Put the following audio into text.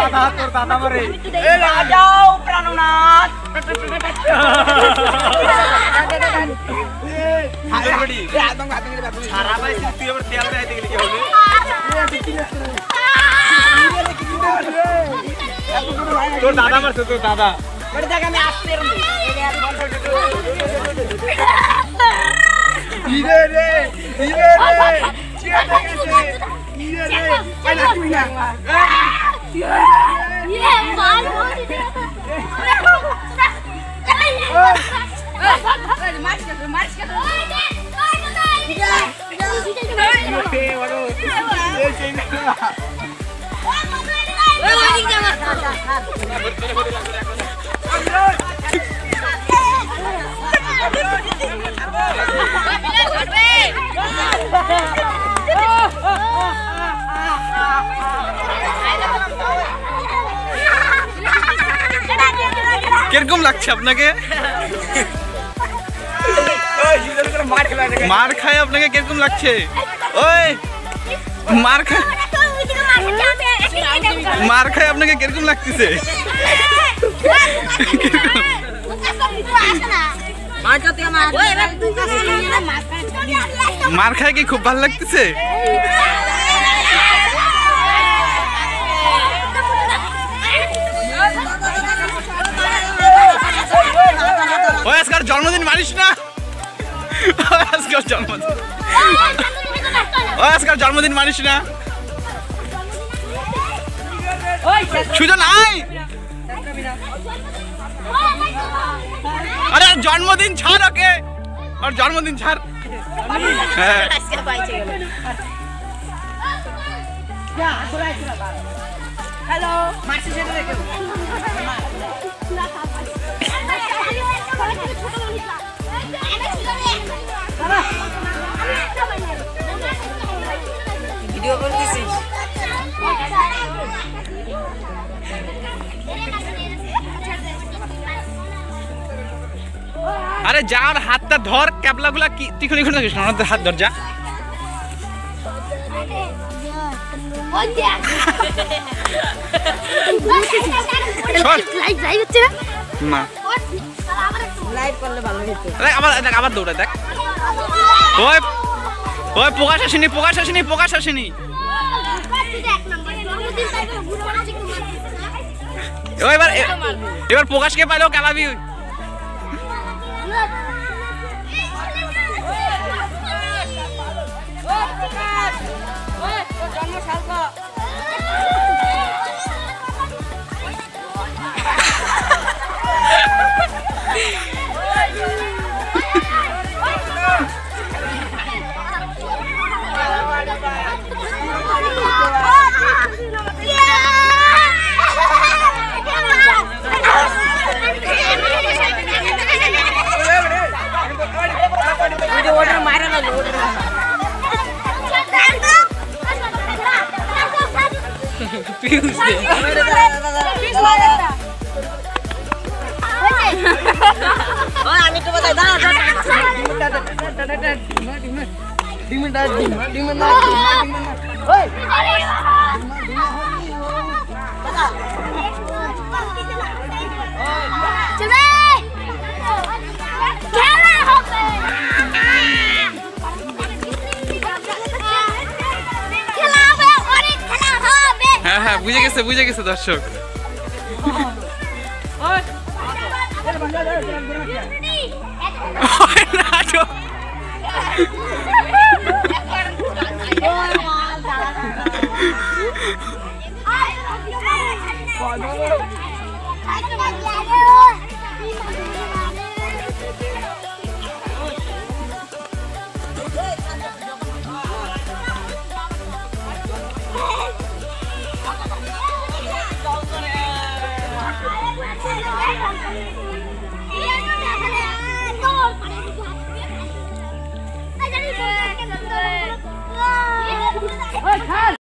দাদা মরে এ রাজাও প্রাণনাথ হাইবড়ি একদম গাতে গেলে সারা ভাই তুই আবার তেল রাইতে গেলি কি হবে তোর দাদা মারছে তোর দাদা বড় জায়গা আমি আসতে রে ইরে রে চিয়া দেখেছে ইরে রে আই না তুই না ইরে মার কিরকম লাগছে আপনাকে মার খায় আপনাকে কিরকম লাগছে ওই মার খায় আপনাকে কিরকম লাগতেছে মার খায় কি খুব ভালো লাগতেছে ওই আজকাল জন্মদিন মানিস না আজকাল জন্মদিন মানিস না সুজন আয় আরে জন্মদিন ছাড় ওকে আর জন্মদিন ছাড় হ্যালো ভিডিও করতেছিস আরে যার হাতটা ধর ক্যাবলাগুলা কি টিকুনি খুলে রাখিস না ওনাদের হাত ধর যা না লাইভ করলে ভালো হতো আবার দৌড়া দেখ ওই ওই প্রকাশ আসেনি এবার প্রকাশকে পাইলেও কালাবি আমি তো বলতে দাঁড়া হ্যাঁ হ্যাঁ বুঝে গেছে দর্শক